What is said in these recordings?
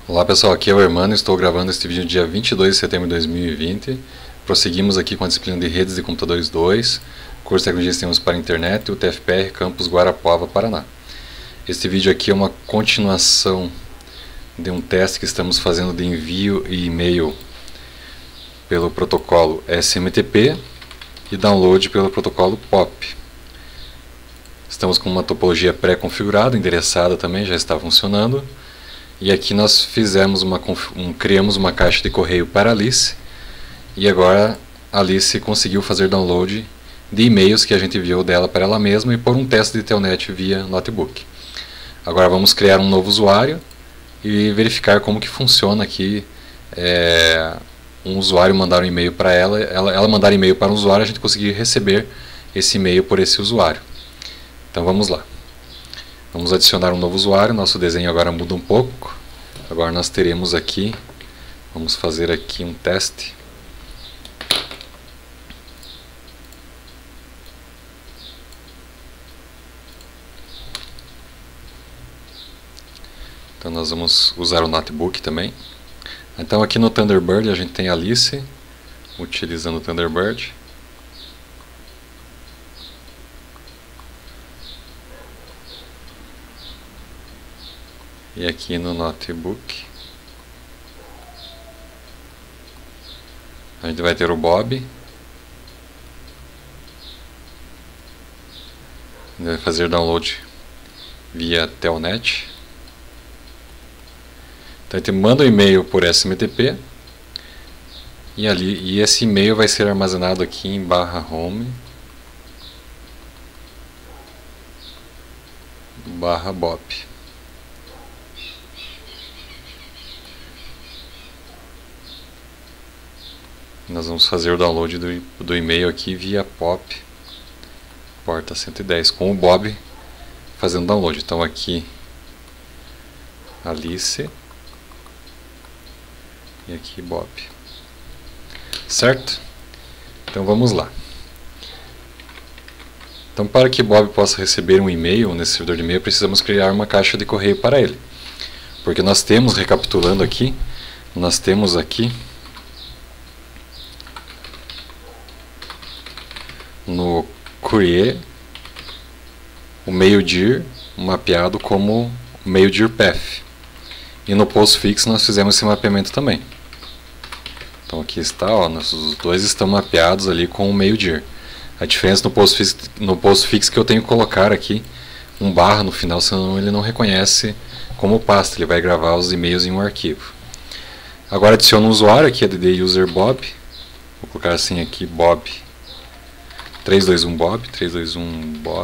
Olá pessoal, aqui é o Hermano, estou gravando este vídeo no dia 22 de setembro de 2020. Prosseguimos aqui com a disciplina de Redes de Computadores 2, curso de Tecnologia de Sistemas para a Internet, UTFPR, Campus Guarapuava, Paraná. Este vídeo aqui é uma continuação de um teste que estamos fazendo de envio e e-mail pelo protocolo SMTP e download pelo protocolo POP. Estamos com uma topologia pré-configurada, endereçada também, já está funcionando. E aqui nós criamos uma caixa de correio para a Alice. E agora a Alice conseguiu fazer download de e-mails que a gente enviou dela para ela mesma e por um teste de telnet via notebook. Agora vamos criar um novo usuário e verificar como que funciona aqui. Um usuário mandar um e-mail para ela mandar e-mail para um usuário, a gente conseguir receber esse e-mail por esse usuário. Então vamos lá. Vamos adicionar um novo usuário, nosso desenho agora muda um pouco. Agora nós teremos aqui, vamos fazer aqui um teste. Então nós vamos usar o notebook também. Então aqui no Thunderbird a gente tem a Alice, utilizando o Thunderbird. E aqui no notebook a gente vai ter o Bob. Ele vai fazer download via telnet. Então a gente manda o e-mail por SMTP e esse e-mail vai ser armazenado aqui em /home /bob. Nós vamos fazer o download do e-mail aqui via POP, porta 110, com o Bob fazendo download. Então aqui Alice e aqui Bob. Certo? Então vamos lá. Então para que Bob possa receber um e-mail nesse servidor de e-mail, precisamos criar uma caixa de correio para ele. Porque nós temos, recapitulando aqui, nós temos aqui no query o mail-dir mapeado como mail-dir path. E no postfix nós fizemos esse mapeamento também. Então aqui está, ó, os dois estão mapeados ali com o mail-dir. A diferença no postfix que eu tenho que colocar aqui um barra no final, senão ele não reconhece como pasta, ele vai gravar os e-mails em um arquivo. Agora adiciono um usuário aqui, add user Bob. Vou colocar assim aqui, Bob 321 Bob, 321 Bob,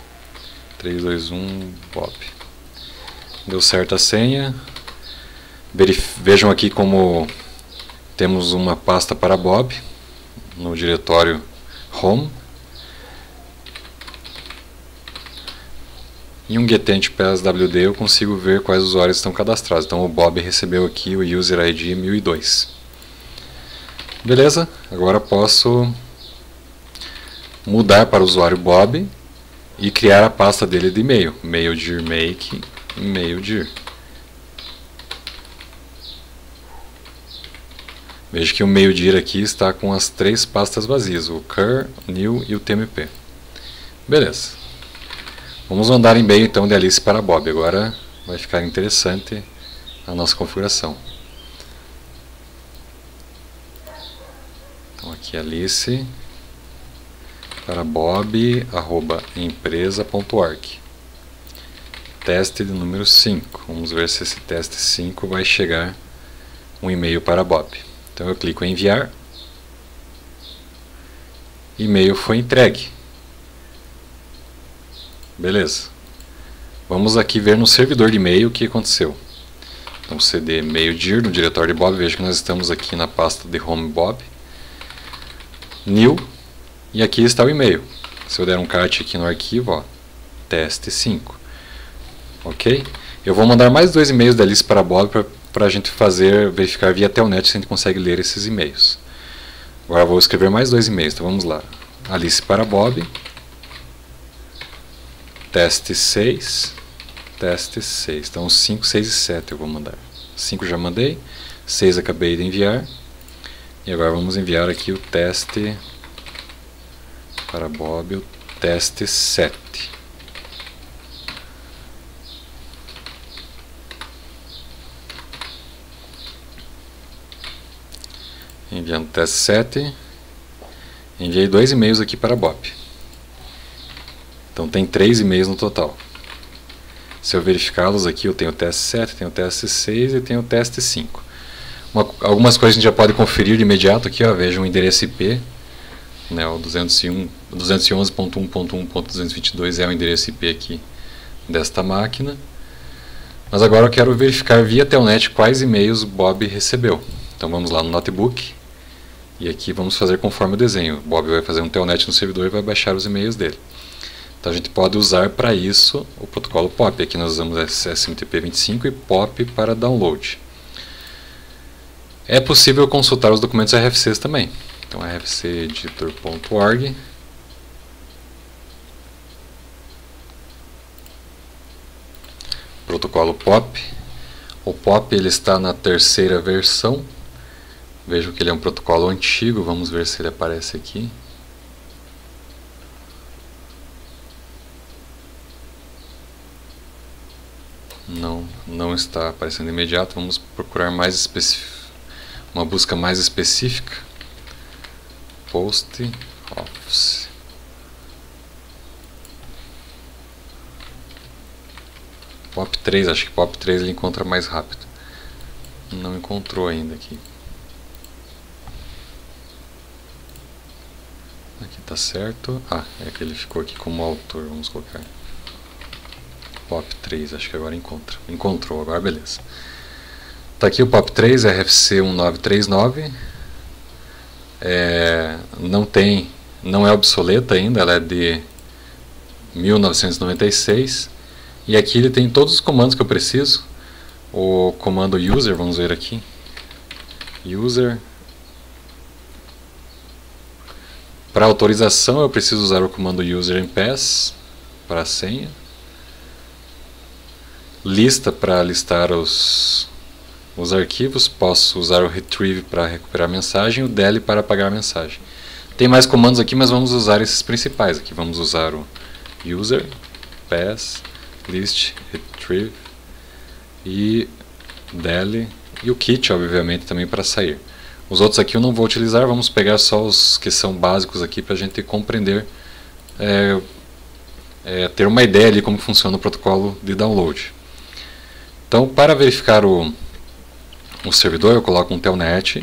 321 Bob. Deu certo a senha. Vejam aqui como temos uma pasta para Bob no diretório Home. Em um getEnt PSWD eu consigo ver quais usuários estão cadastrados. Então o Bob recebeu aqui o user ID 1002. Beleza? Agora posso mudar para o usuário Bob e criar a pasta dele de e-mail. Mail-dir make, mail-dir. Veja que o mail-dir aqui está com as três pastas vazias, o cur, new e o tmp. Beleza. Vamos mandar e-mail então de Alice para Bob. Agora vai ficar interessante a nossa configuração. Então aqui Alice para bob@empresa.org. Teste de número 5. Vamos ver se esse teste 5 vai chegar um e-mail para Bob. Então eu clico em enviar. E-mail foi entregue. Beleza. Vamos aqui ver no servidor de e-mail o que aconteceu. Então cd mail-dir no diretório de Bob. Veja que nós estamos aqui na pasta de home Bob. New. E aqui está o e-mail. Se eu der um cat aqui no arquivo, ó, teste 5. Ok? Eu vou mandar mais dois e-mails da Alice para Bob para a gente verificar via telnet se a gente consegue ler esses e-mails. Agora eu vou escrever mais dois e-mails. Então vamos lá. Alice para Bob. Teste 6. Teste 6. Então 5, 6 e 7 eu vou mandar. 5 já mandei, 6 acabei de enviar. E agora vamos enviar aqui o teste para Bob, o teste 7. Enviando o teste 7. Enviei 2 e-mails aqui para Bob. Então tem 3 e-mails no total. Se eu verificá-los aqui, eu tenho o teste 7, tenho o teste 6 e tenho o teste 5. Algumas coisas a gente já pode conferir de imediato aqui, ó, veja o endereço IP, né, o 211.1.1.222 é o endereço IP aqui desta máquina. Mas agora eu quero verificar via Telnet quais e-mails o Bob recebeu. Então vamos lá no notebook e aqui vamos fazer conforme o desenho. O Bob vai fazer um Telnet no servidor e vai baixar os e-mails dele. Então a gente pode usar para isso o protocolo POP. Aqui nós usamos SMTP25 e POP para download. É possível consultar os documentos RFCs também. Então rfceditor.org. Protocolo POP. O POP ele está na 3ª versão. Vejo que ele é um protocolo antigo. Vamos ver se ele aparece aqui. Não está aparecendo imediato. Vamos procurar mais uma busca mais específica. Post Office. POP 3, acho que POP 3 ele encontra mais rápido. Não encontrou ainda aqui. Aqui tá certo. Ah, é que ele ficou aqui como autor. Vamos colocar POP 3, acho que agora encontra. Encontrou, agora beleza. Tá aqui o POP 3, RFC 1939. Não é obsoleta ainda, ela é de 1996. E aqui ele tem todos os comandos que eu preciso. O comando user, vamos ver aqui. User. Para autorização eu preciso usar o comando user pass para a senha. Lista para listar os arquivos. Posso usar o retrieve para recuperar a mensagem e o del para apagar a mensagem. Tem mais comandos aqui, mas vamos usar esses principais. Aqui vamos usar o user, pass, list, retrieve e del e o kit, obviamente, também para sair. Os outros aqui eu não vou utilizar, vamos pegar só os que são básicos aqui para a gente compreender, ter uma ideia de como funciona o protocolo de download. Então, para verificar o servidor, eu coloco um telnet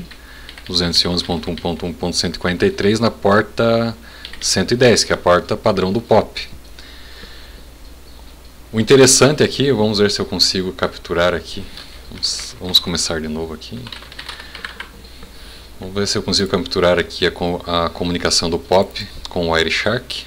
211.1.1.143 na porta 110, que é a porta padrão do POP. O interessante aqui, vamos ver se eu consigo capturar aqui. Vamos começar de novo aqui. Vamos ver se eu consigo capturar aqui a comunicação do POP com o Wireshark.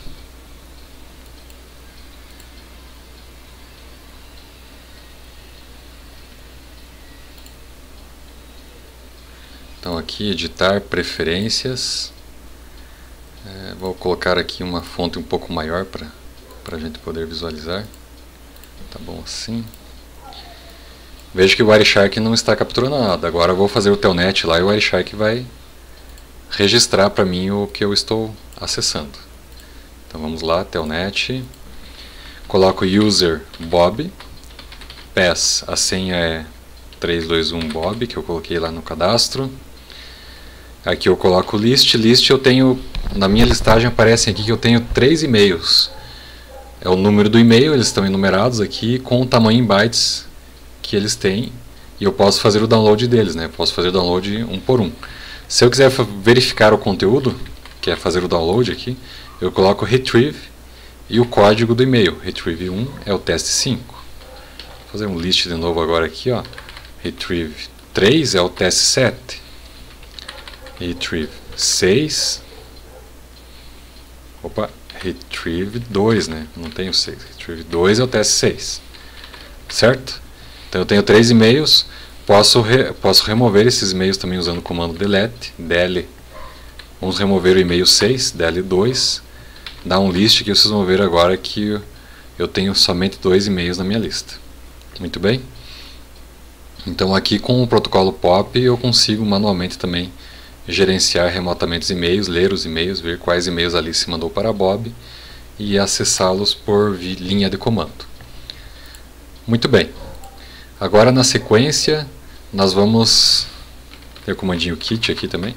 Então aqui editar preferências, vou colocar aqui uma fonte um pouco maior para a gente poder visualizar. Tá bom assim. Vejo que o Wireshark não está capturando nada. Agora eu vou fazer o telnet lá e o Wireshark vai registrar para mim o que eu estou acessando. Então vamos lá, telnet, coloco user Bob, pass, a senha é 321 Bob, que eu coloquei lá no cadastro. Aqui eu coloco list, eu tenho, na minha listagem aparecem aqui que eu tenho 3 e-mails. É o número do e-mail, eles estão enumerados aqui com o tamanho em bytes que eles têm. E eu posso fazer o download deles, né? Posso fazer o download um por um. Se eu quiser verificar o conteúdo, que é fazer o download aqui, eu coloco retrieve e o código do e-mail. Retrieve 1 é o teste 5. Vou fazer um list de novo agora aqui, ó. Retrieve 3 é o teste 7. Retrieve 6. Opa, retrieve 2, né? Não tenho 6. Retrieve 2 é o teste 6. Certo? Então eu tenho 3 e-mails. Posso remover esses e-mails também usando o comando delete, del. Vamos remover o e-mail 6, del2. Dá um list que vocês vão ver agora que eu tenho somente 2 e-mails na minha lista. Muito bem. Então aqui com o protocolo POP eu consigo manualmente também gerenciar remotamente os e-mails, ler os e-mails, ver quais e-mails ali se mandou para Bob e acessá-los por linha de comando. Muito bem. Agora na sequência nós vamos ter o comandinho kit aqui também.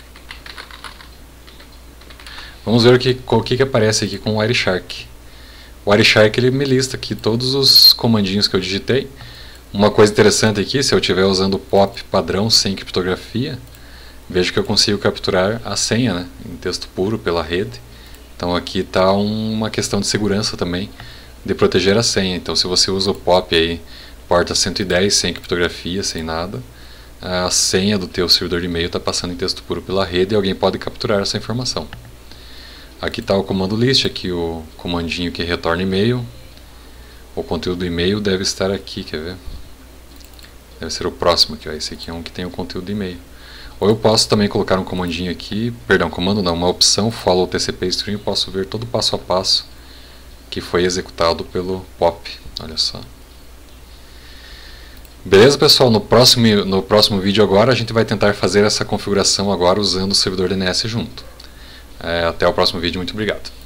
Vamos ver o que aparece aqui com o Wireshark. O Wireshark ele me lista aqui todos os comandinhos que eu digitei. Uma coisa interessante aqui, se eu estiver usando o POP padrão sem criptografia, vejo que eu consigo capturar a senha, né, em texto puro pela rede. Então aqui está uma questão de segurança também, de proteger a senha. Então se você usa o POP aí, porta 110 sem criptografia, sem nada, a senha do teu servidor de e-mail está passando em texto puro pela rede e alguém pode capturar essa informação. Aqui está o comando list, aqui o comandinho que retorna e-mail. O conteúdo do e-mail deve estar aqui, quer ver? Deve ser o próximo aqui, ó. Esse aqui é um que tem o conteúdo do e-mail. Ou eu posso também colocar um comandinho aqui, perdão, comando não, uma opção, follow TCP stream, e posso ver todo o passo a passo que foi executado pelo POP. Olha só. Beleza, pessoal? No próximo vídeo agora a gente vai tentar fazer essa configuração agora usando o servidor DNS junto. Até o próximo vídeo, muito obrigado.